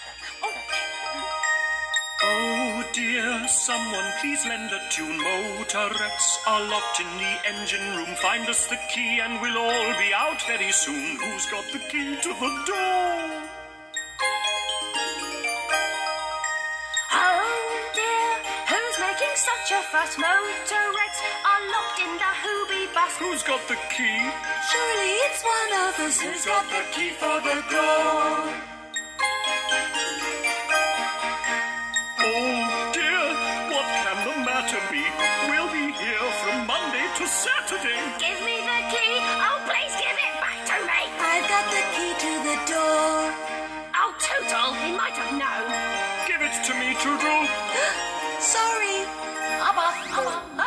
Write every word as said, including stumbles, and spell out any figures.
Oh dear, someone please lend a tune. Motorettes are locked in the engine room. Find us the key and we'll all be out very soon. Who's got the key to the door? Oh dear, who's making such a fuss? Motorettes are locked in the Hoobie bus. Who's got the key? Surely it's one of us. Who's got the key for the door? Oh dear, what can the matter be? We'll be here from Monday to Saturday. Give me the key. Oh, please give it back to me. I've got the key to the door. Oh, Toodle, he might have known. Give it to me, Toodle. Sorry. Abba, abba.